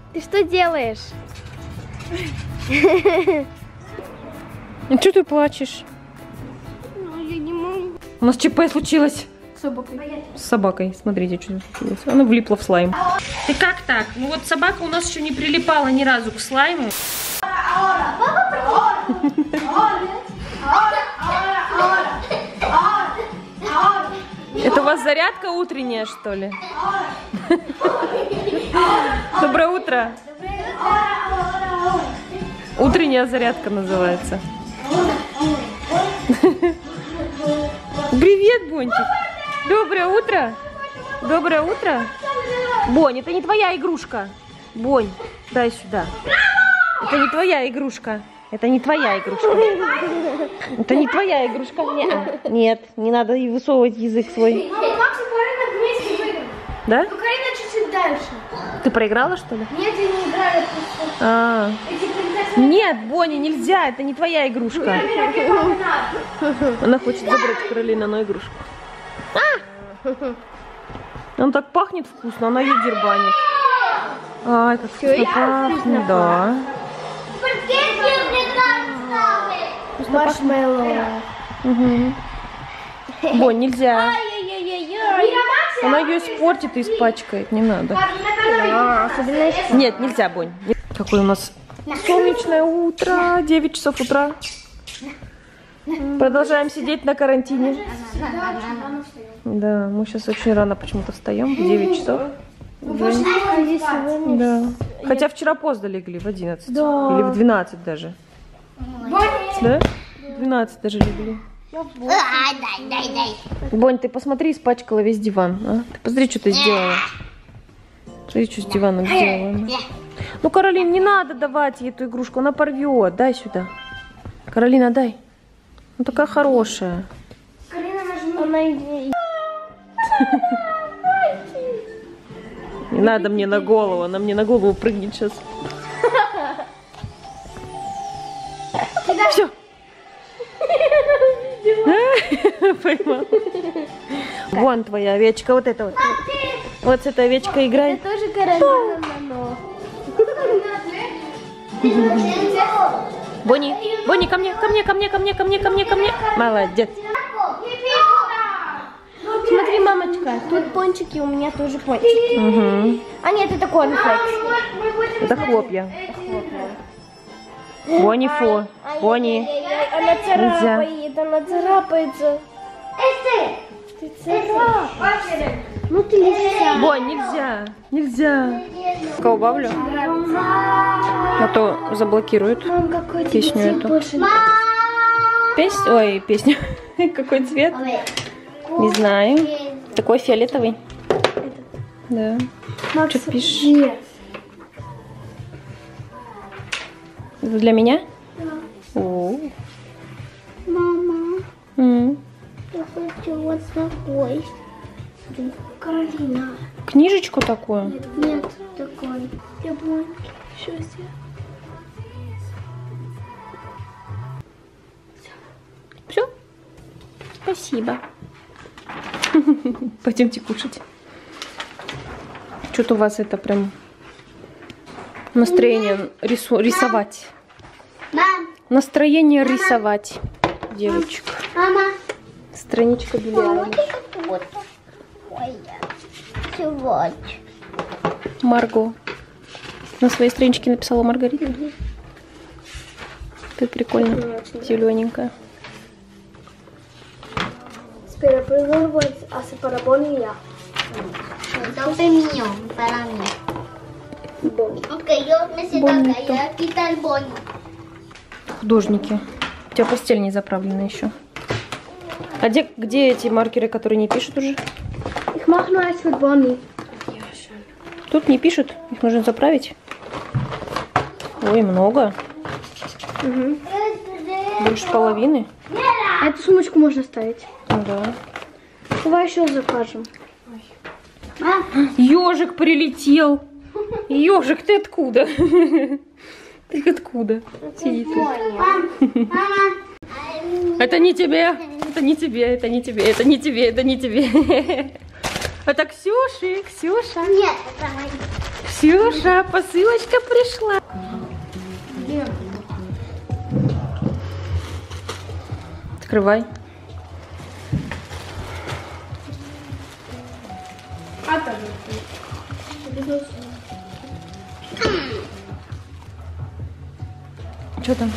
Ты что делаешь? Что ты плачешь? Ну, я не могу. У нас ЧП случилось. С собакой. С собакой. Смотрите, что случилось. Она влипла в слайм. Ты как так? Ну вот собака у нас еще не прилипала ни разу к слайму. Это у вас зарядка утренняя, что ли? Доброе утро. Утренняя зарядка называется. Привет, Бончик. Доброе утро. Доброе утро. Бонь, это не твоя игрушка. Бонь, дай сюда. Это не твоя игрушка. Это не твоя игрушка. Это не твоя игрушка. Нет, не надо и высовывать язык свой. Да? Ну, Карина чуть-чуть дальше. Ты проиграла, что ли? Нет, я не играю. Нет, Бонни, нельзя. Это не твоя игрушка. Она хочет забрать Каролину игрушку. Он так пахнет вкусно, она ее дербанит. Ай, как вкусно пахнет, да. Маршмеллоу. Бонь, нельзя. Она ее испортит и испачкает, не надо. Нет, нельзя, Бонь. Какое у нас солнечное утро, 9 часов утра. Продолжаем сидеть на карантине. Да, мы сейчас очень рано почему-то встаем, в 9 часов. Да. Хотя вчера поздно легли, в 11. Да. Или в 12 даже. Да? В 12 даже легли. Бонь, ты посмотри, испачкала весь диван. А? Ты посмотри, что ты сделала. Смотри, что с диваном сделала. Ну, Каролин, не надо давать ей эту игрушку, она порвет. Дай сюда. Каролина, дай. Ну, такая хорошая. Не надо мне на голову, она мне на голову прыгнет сейчас. Все. Поймал. Вон твоя овечка, вот эта вот. Вот с этой овечкой играй. Это тоже Каролина Нано. Бонни, Бонни, ко мне, ко мне, ко мне, ко мне, ко мне, ко мне, ко мне. Молодец. Смотри, мамочка, тут пончики, у меня тоже пончики. Угу. А нет, это корнфлекс. Это хлопья. Бонни, фу. Бонни. Она царапает, она царапается. Ты царапаешь. Ну ты лиса. Бонни, нельзя. Нельзя. Кого убавлю? А то заблокируют песню эту. Песню? Ой, песню. Какой цвет? Не знаю. Такой фиолетовый. Да. Что пишешь? Это для меня? Да. О. Мама, я хочу вот такой. Каролина. Книжечку такую? Нет, такой. Я буду. Сейчас я. Все? Спасибо. Пойдемте кушать. Что-то у вас это прям настроение рисовать. Мам. Настроение рисовать, девочек. Мама. Страничка Билли Айлиш. Сегодня. Марго. На своей страничке написала Маргарита. Ты прикольно. Зелененькая. Espera, pero no hace para Bonnie ya. Entonces mío, para mí. Bonnie. Ok, yo me siento acá, ya quita el boni. Художники. У тебя постель не заправлена еще. А где эти маркеры, которые не пишут уже? Ich mach nur eins mit Bonnie. Тут не пишут, их нужно заправить. Ой, много. Угу. Больше половины. А эту сумочку можно ставить. Да. Давай еще закажем. Ежик прилетел. Ежик, ты откуда? Ты откуда? Сиди тут. Это не тебе. Это не тебе, это не тебе, это не тебе, это не тебе. Это Ксюши, Ксюша. Нет, это мои. Ксюша, посылочка пришла. Открывай. Что там?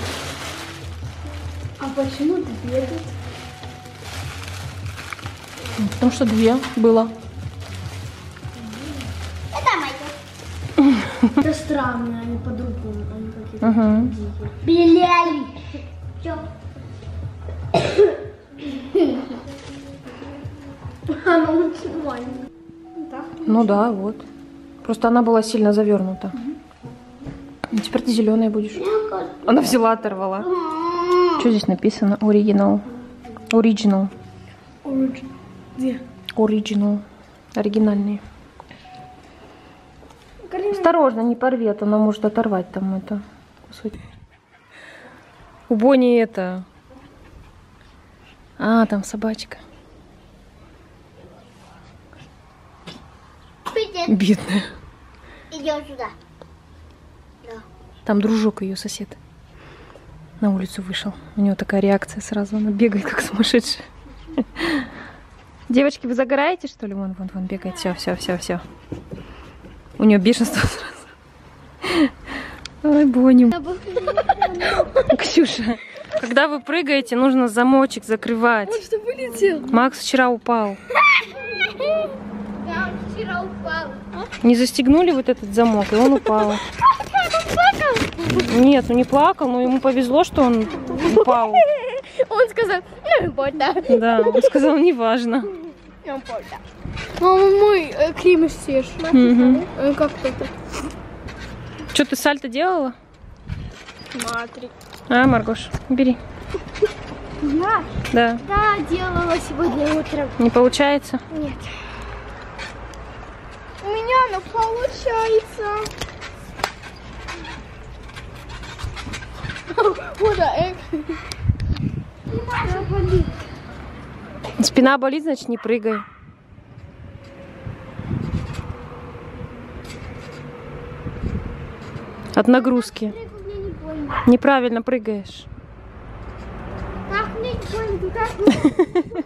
А почему две тут? Потому что 2 было. Это Майкл. Это странно, они по-другому, они какие-то Угу. Беляли. Чё? Она очень маленькая. Так? Ну да, вот. Просто она была сильно завернута. А теперь ты зеленая будешь. Она взяла, оторвала. Что здесь написано? Оригинал. Оригинал. Где? Оригинал. Оригинальные. Осторожно, не порви, а то она может оторвать там это. Кусочек. У Бонни это... А, там собачка. Привет. Бедная. Идем сюда. Да. Там дружок ее сосед. На улицу вышел. У него такая реакция сразу. Она бегает, как сумасшедшая. Девочки, вы загораете, что ли? Вон бегает. Все. У нее бешенство сразу. Ой, Бонни. Ксюша, когда вы прыгаете, нужно замочек закрывать. Он что, вылетел? Макс вчера упал. Я вчера упала. Не застегнули вот этот замок, и он упал. Нет, он не плакал, но ему повезло, что он упал. Он сказал, ну, больно. Да, он сказал, неважно. Мама, мой крем съешь. Мгм. Как это? Что, ты сальто делала? Смотри. А, Маргош, бери. Я? Да. Да, делала сегодня утром. Не получается? Нет. У меня оно получается. Вот, болит. Спина болит, значит, не прыгай. От нагрузки. Мне не больно. Неправильно прыгаешь. Так, мне не больно, так.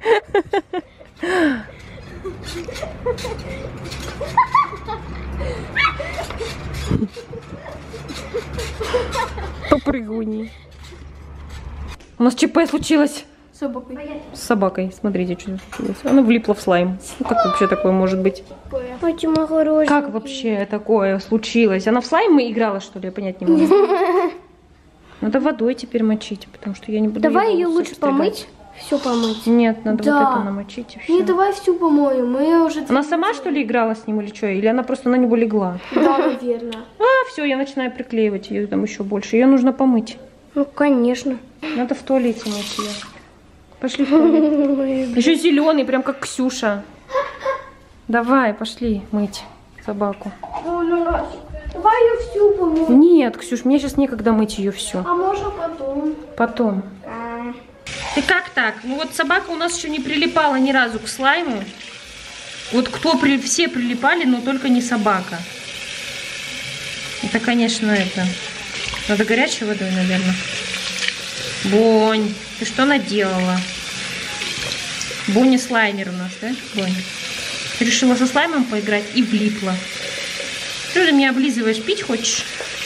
Попрыгуни. У нас ЧП случилось. С собакой. С собакой. Смотрите, что случилось. Она влипла в слайм. Ну, как вообще такое может быть? Почему хороший? Как вообще такое случилось? Она в слаймы играла, что ли? Я понять не могу. Надо водой теперь мочить, потому что я не буду Давай ее волосы лучше стригать. помыть. Все помыть. Нет, надо Да. вот это намочить и все. Не, давай всю помою. Мы уже... Она сама, что ли, играла с ним или что? Или она просто на него легла? Да, наверное. А, все, я начинаю приклеивать ее там еще больше. Ее нужно помыть. Ну, конечно. Надо в туалете мыть ее. Пошли в туалет. Еще зеленый, прям как Ксюша. Давай, пошли мыть собаку. Давай ее всю помою. Нет, Ксюш, мне сейчас некогда мыть ее всю. А можно потом? Потом. Ты как так? Ну вот собака у нас еще не прилипала ни разу к слайму. Вот все прилипали, но только не собака. Это, конечно, это... Надо горячей водой, наверное. Бонь, ты что наделала? Бонни слаймер у нас, да, Бонни? Ты решила со слаймом поиграть и влипла. Что ты меня облизываешь? Пить хочешь?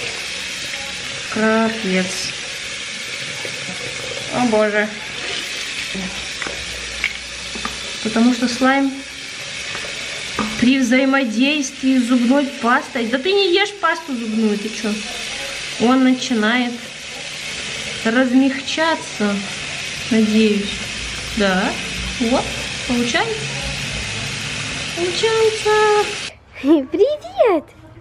Капец. О боже. Потому что слайм при взаимодействии с зубной пастой... Да ты не ешь пасту зубную, ты что? Он начинает размягчаться, надеюсь. Да, вот, получается. Привет!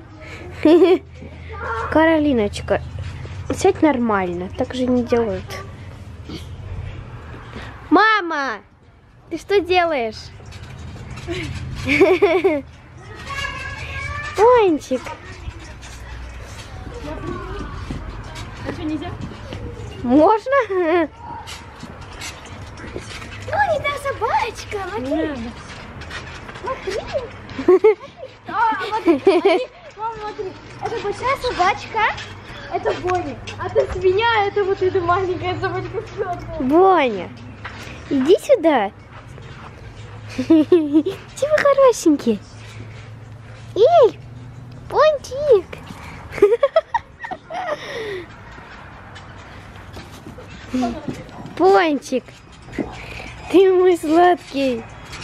Каролиночка, сядь нормально, так же не делают. Мама, ты что делаешь? Пончик. А что, нельзя? Можно? Ну, не та собачка, смотри. Смотри. смотри, это большая собачка, это Боня, а это свинья, это вот эта маленькая собачка. Боня, иди сюда. Типа хорошенький. Эй, Пончик. Пончик, ты мой сладкий.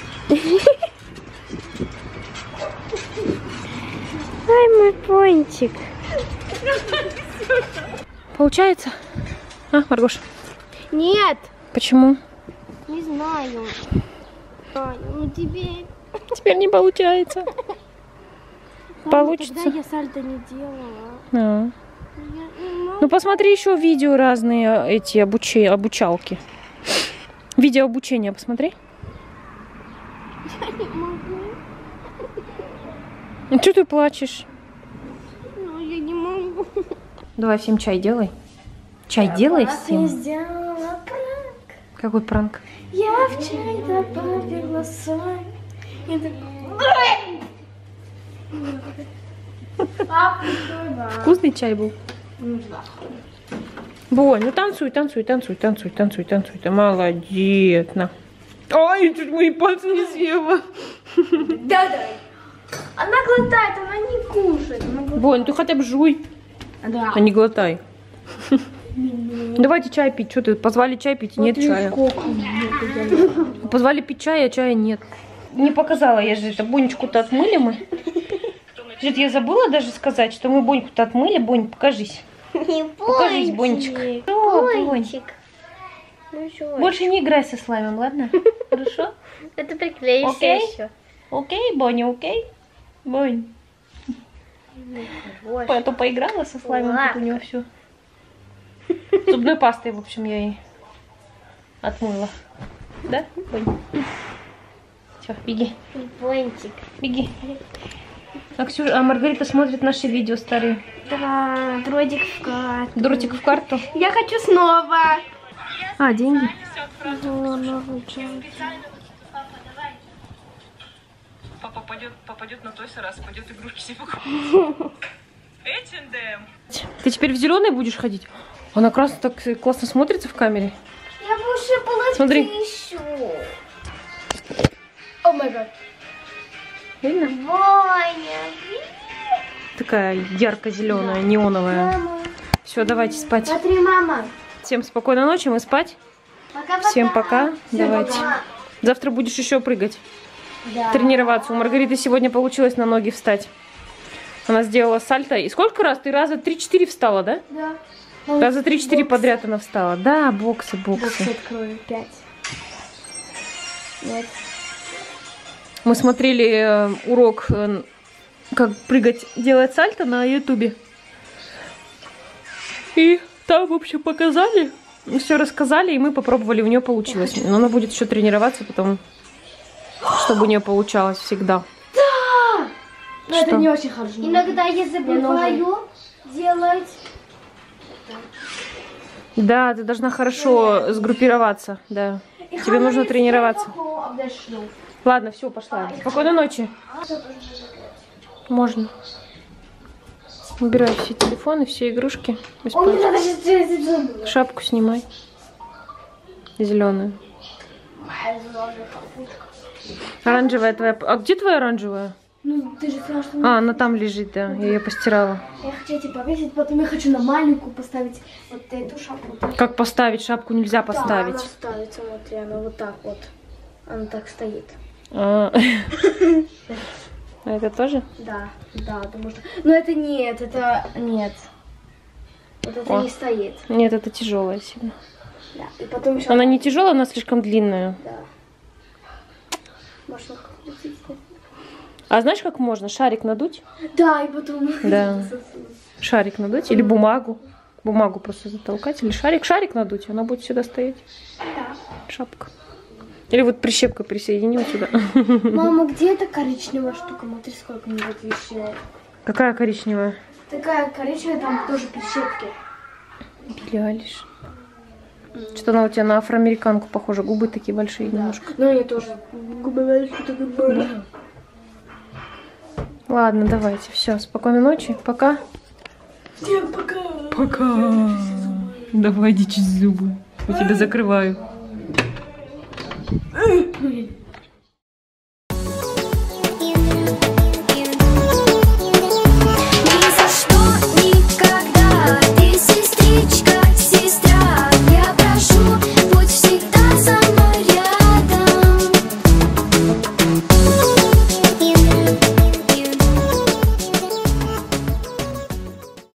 Ай, мой Пончик. Получается? А, Маргош? Нет, Почему? не знаю. Ну тебе... Теперь не получается. Получится. Тогда я сальто не делала. А. Ну посмотри еще видео разные эти обучалки. Видео обучения посмотри. Я не могу. Ну что ты плачешь? Ну, я не могу. Давай всем чай делай. Чай делай Я всем. сделала пранк. Какой пранк? Я в чай добавила соль. Я Вкусный чай был. Бонь, ну танцуй, танцуй, танцуй, танцуй, танцуй, танцуй. Ты молодец. На. Ай, чуть мои пальцы не съела. Да-да. Она глотает, она не кушает. Бонь, ты хотя бы жуй, Да. а не глотай. Давайте чай пить. Что ты? Позвали чай пить, и нет чая. Позвали пить чай, а чая нет. Не показала я же это. Бонечку-то отмыли мы. Жить, я забыла даже сказать, что мы Боньку-то отмыли. Бонь, покажись. Не Покажись, Бонечка. О, Бонь. Пончик. Ну что? Больше не играй со слаймом, ладно? Хорошо? Это приклеишься Окей. еще. Окей, Боня, окей? Бонь. А то поиграла со слаймом, тут у него все. Зубной пастой, в общем, я ей отмыла. Да, Бонь? Все, беги. Пончик. Беги. А Маргарита смотрит наши видео старые. Да, дротик в карту. Дротик в карту. Я хочу снова. А, деньги? Папа попадет на Тойс раз, пойдет игрушки себе покупать. H&M. Ты теперь в зеленой будешь ходить? Она так классно смотрится в камере. Я бы ушибла Смотри. еще. О май гад. Видно? Боня. Такая ярко-зеленая, неоновая. Мама. Все, давайте спать. Смотри, мама. Всем спокойной ночи, мы спать. Пока-пока. Всем пока. Давайте. пока. Завтра будешь еще прыгать, Да. тренироваться. У Маргариты сегодня получилось на ноги встать. Она сделала сальто. И сколько раз? Ты раза 3-4 встала, да? Да. Раза 3-4 подряд она встала. Да, боксы. Бокс открою. 5. Нет. Мы смотрели урок, как прыгать, делать сальто на ютубе. И там, в общем, показали, все рассказали, и мы попробовали, у нее получилось. Но она будет еще тренироваться потом, чтобы у нее получалось всегда. Но это не очень хорошо. Иногда я забываю делать. Да, ты должна хорошо сгруппироваться, да. Тебе нужно тренироваться. Ладно, все, пошла. Спокойной ночи. Можно. Убирай все телефоны, все игрушки. И спать. Шапку снимай. Зеленую. Оранжевая твоя. А где твоя оранжевая? Ну, ты же сказала, что... А, она там лежит, да. Я ее постирала. Я хочу эти повесить, потом я хочу на маленькую поставить вот эту шапку. Как поставить? Шапку нельзя Да, поставить. она ставится, смотри, она вот так вот. Она так стоит. А это тоже? Да, потому что... Но это нет, это... Нет. Вот это О. не стоит. Нет, это тяжелая сильно. Да, и потом еще... Она не тяжелая, она слишком длинная. Да. Можно крутить. А знаешь, как можно? Шарик надуть? Да, и потом... Да. Шарик надуть или бумагу. Бумагу просто затолкать. Или шарик надуть, она будет сюда стоять. Да. Шапка. Или вот прищепкой присоединил сюда. Мама, где эта коричневая штука? Смотри, сколько у меня вот вещей. Какая коричневая? Такая коричневая, там тоже прищепки. Билли Айлиш. Что-то она у тебя на афроамериканку похожа. Губы такие большие немножко. Ну, они тоже. Губы большие, такие большие. Ладно, давайте. Все, спокойной ночи. Пока. Всем пока. Пока. Давай иди чистить зубы. Я тебя закрываю.